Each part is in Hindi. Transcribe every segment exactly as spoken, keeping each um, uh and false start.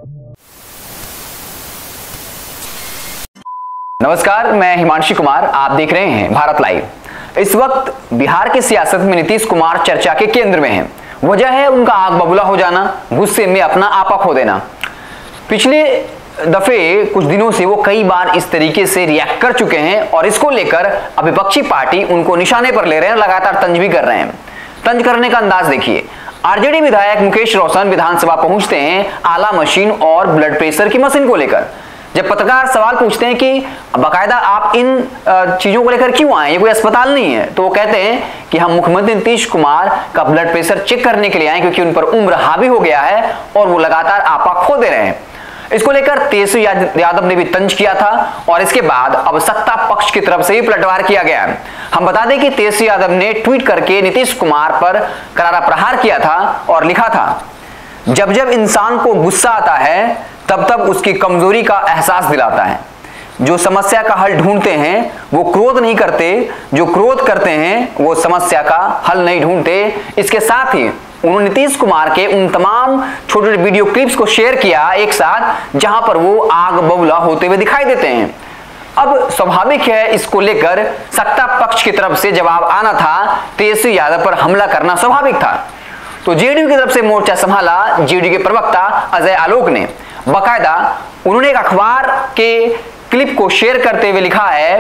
नमस्कार, मैं हिमांशु कुमार, आप देख रहे हैं भारत लाइव। इस वक्त बिहार की सियासत में नीतीश कुमार चर्चा के केंद्र में हैं। वजह है उनका आग बबूला हो जाना, गुस्से में अपना आपा खो देना। पिछले दफे कुछ दिनों से वो कई बार इस तरीके से रिएक्ट कर चुके हैं और इसको लेकर अब विपक्षी पार्टी उनको निशाने पर ले रहे हैं, लगातार तंज भी कर रहे हैं। तंज करने का अंदाज देखिए। आरजेडी विधायक मुकेश रोशन विधानसभा पहुंचते हैं आला मशीन और ब्लड प्रेशर की मशीन को लेकर। जब पत्रकार सवाल पूछते हैं कि बाकायदा आप इन चीजों को लेकर क्यों आए, ये कोई अस्पताल नहीं है, तो वो कहते हैं कि हम मुख्यमंत्री नीतीश कुमार का ब्लड प्रेशर चेक करने के लिए आए क्योंकि उन पर उम्र हावी हो गया है और वो लगातार आपा खो दे रहे हैं। इसको लेकर तेजस्वी यादव ने भी तंज किया था और इसके बाद अब सत्ता पक्ष की तरफ से भी पलटवार किया गया है। हम बता दें कि तेजस्वी यादव ने ट्वीट करके नीतीश कुमार पर करारा प्रहार किया था और लिखा था, जब जब इंसान को गुस्सा आता है तब तब उसकी कमजोरी का एहसास दिलाता है। जो समस्या का हल ढूंढते हैं वो क्रोध नहीं करते, जो क्रोध करते हैं वो समस्या का हल नहीं ढूंढते। इसके साथ ही उन्होंने नीतीश कुमार के उन तमाम छोटे छोटे वीडियो क्लिप्स को शेयर किया एक साथ, जहां पर वो आग बबूला होते हुए दिखाई देते हैं। अब स्वाभाविक है, इसको लेकर सत्ता पक्ष की तरफ से जवाब आना था, तेजस्वी यादव पर हमला करना स्वाभाविक था। तो जेडीयू की तरफ से मोर्चा संभाला जेडीयू के प्रवक्ता अजय आलोक ने। बाकायदा उन्होंने एक अखबार के क्लिप को शेयर करते हुए लिखा है,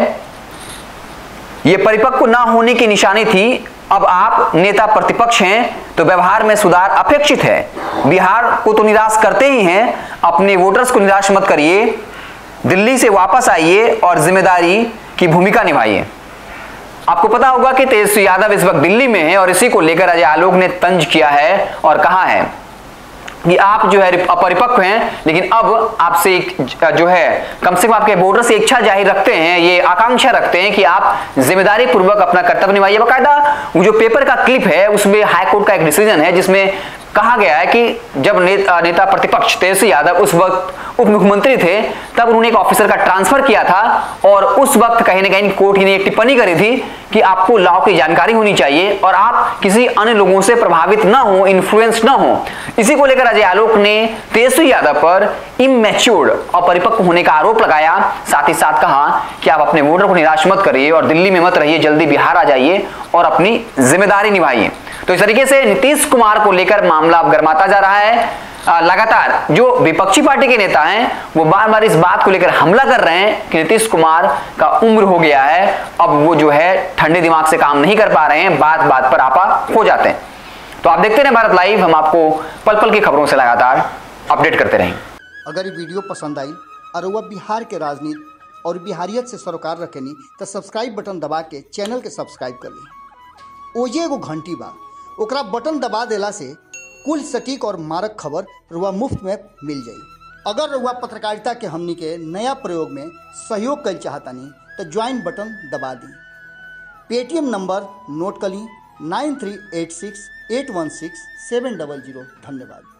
यह परिपक्व ना होने की निशानी थी। अब आप नेता प्रतिपक्ष हैं तो व्यवहार में सुधार अपेक्षित है। बिहार को तो निराश करते ही हैं, अपने वोटर्स को निराश मत करिए। दिल्ली से वापस आइए और जिम्मेदारी की भूमिका निभाइए। आपको पता होगा कि तेजस्वी यादव इस वक्त दिल्ली में है और इसी को लेकर अजय आलोक ने तंज किया है और कहा है कि आप जो है अपरिपक्व हैं, लेकिन अब आपसे एक जो है कम से कम आपके वोटर से इच्छा जाहिर रखते हैं, ये आकांक्षा रखते हैं कि आप जिम्मेदारी पूर्वक अपना कर्तव्य निभाइए। बाकायदा वो जो पेपर का क्लिप है उसमें हाईकोर्ट का एक डिसीजन है जिसमें कहा गया है कि जब नेता, नेता प्रतिपक्ष तेजस्वी यादव उस वक्त उप मुख्यमंत्री थे तब उन्होंने एक ऑफिसर का ट्रांसफर किया था और उस वक्त कहीं ना कहीं कोर्ट ने एक टिप्पणी करी थी कि आपको लॉ की जानकारी होनी चाहिए और आप किसी अन्य लोगों से प्रभावित ना हो, इन्फ्लुएंस ना हो। इसी को लेकर अजय आलोक ने तेजस्वी यादव पर इमैच्योर्ड और परिपक्व होने का आरोप लगाया। साथ ही साथ कहा कि आप अपने वोटर को निराश मत करिए और दिल्ली में मत रहिए, जल्दी बिहार आ जाइए और अपनी जिम्मेदारी निभाइए। तो इस तरीके से नीतीश कुमार को लेकर मामला अब गर्माता जा रहा है। लगातार जो विपक्षी पार्टी के नेता हैं वो बार बार इस बात को लेकर हमला कर रहे हैं कि नीतीश कुमार का उम्र हो गया है, अब वो जो है ठंडे दिमाग से काम नहीं कर पा रहे हैं, बात बात पर आपा हो जाते हैं। तो आप देखते रहें भारत लाइव, हम आपको पल पल की खबरों से लगातार अपडेट करते रहेंगे। अगर ये वीडियो पसंद आई और वह बिहार के राजनीति और बिहारियत से सरोकार रखेनी तो सब्सक्राइब बटन दबा के चैनल के सब्सक्राइब कर ली। ओजे एगो घंटी बा, ओकरा बटन दबा देला से कुल सटीक और मारक खबर रुआ मुफ्त में मिल जाई। अगर रुआ पत्रकारिता के हमनी के नया प्रयोग में सहयोग कर चाहतानी तो ज्वाइन बटन दबा दी। पेटीएम नंबर नोट कर ली nine three eight six eight one six seven double zero. धन्यवाद।